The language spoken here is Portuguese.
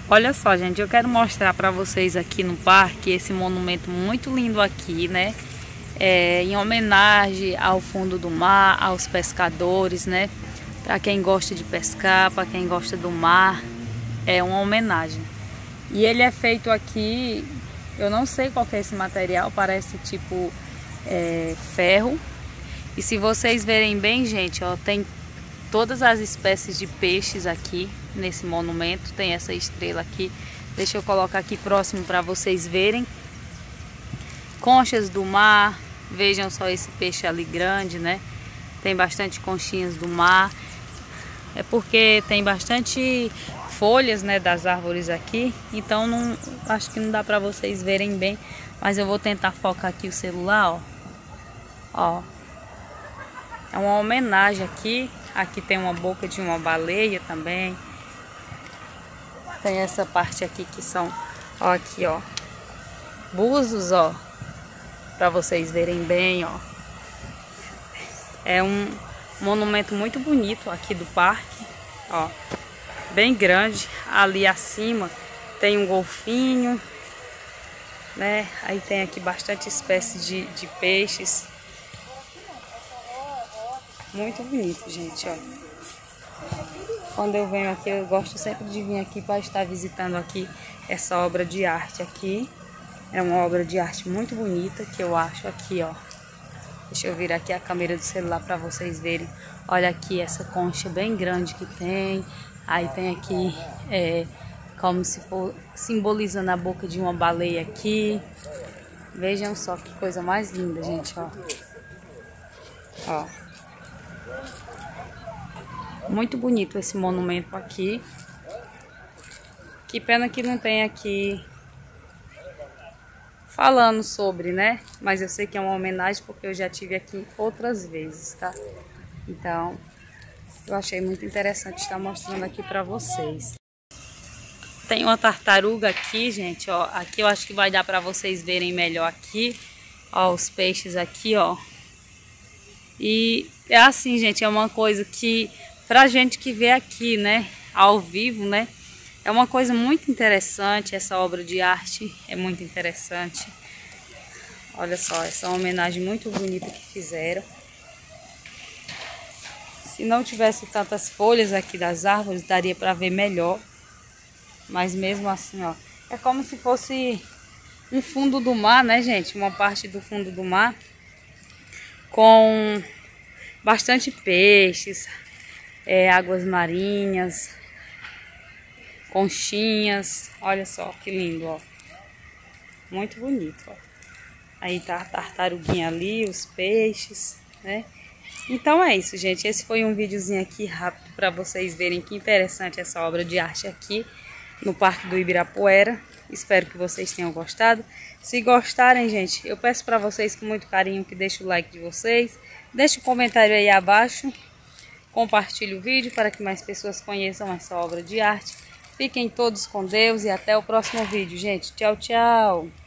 Olha só, gente, eu quero mostrar para vocês aqui no parque esse monumento muito lindo aqui, né? Em homenagem ao fundo do mar, aos pescadores, né? Para quem gosta de pescar, para quem gosta do mar, é uma homenagem. E ele é feito aqui, eu não sei qual que é esse material, parece tipo ferro. E se vocês verem bem, gente, ó, tem todas as espécies de peixes aqui nesse monumento. Tem essa estrela aqui. Deixa eu colocar aqui próximo para vocês verem. Conchas do mar. Vejam só esse peixe ali grande, né? Tem bastante conchinhas do mar. É porque tem bastante folhas, né, das árvores aqui. Então não, acho que não dá para vocês verem bem. Mas eu vou tentar focar aqui o celular, ó. Ó. É uma homenagem aqui. Aqui tem uma boca de uma baleia também. Tem essa parte aqui que são, ó, aqui, ó, búzios, ó, para vocês verem bem, ó. É um monumento muito bonito aqui do parque, ó, bem grande. Ali acima tem um golfinho, né? Aí tem aqui bastante espécies de peixes. Muito bonito, gente, ó. Quando eu venho aqui, eu gosto sempre de vir aqui para estar visitando aqui essa obra de arte aqui. É uma obra de arte muito bonita que eu acho aqui, ó. Deixa eu virar aqui a câmera do celular para vocês verem. Olha aqui essa concha bem grande que tem. Aí tem aqui como se for simbolizando a boca de uma baleia aqui. Vejam só que coisa mais linda, gente, ó. Ó. Muito bonito esse monumento aqui. Que pena que não tem aqui falando sobre, né? Mas eu sei que é uma homenagem porque eu já tive aqui outras vezes, tá? Então, eu achei muito interessante estar mostrando aqui pra vocês. Tem uma tartaruga aqui, gente, ó. Aqui eu acho que vai dar pra vocês verem melhor aqui. Ó, os peixes aqui, ó. E é assim, gente, é uma coisa que pra gente que vê aqui, né, ao vivo, né, é uma coisa muito interessante. Essa obra de arte é muito interessante. Olha só, essa é uma homenagem muito bonita que fizeram. Se não tivesse tantas folhas aqui das árvores, daria para ver melhor. Mas mesmo assim, ó, é como se fosse um fundo do mar, né, gente? Uma parte do fundo do mar com bastante peixes, águas marinhas, conchinhas. Olha só que lindo, ó. Muito bonito, ó. Aí tá a tartaruguinha ali, os peixes, né? Então é isso, gente. Esse foi um videozinho aqui rápido para vocês verem que interessante essa obra de arte aqui no Parque do Ibirapuera. Espero que vocês tenham gostado. Se gostarem, gente, eu peço para vocês com muito carinho que deixem o like de vocês. Deixe um comentário aí abaixo. Compartilhe o vídeo para que mais pessoas conheçam essa obra de arte. Fiquem todos com Deus e até o próximo vídeo, gente. Tchau, tchau!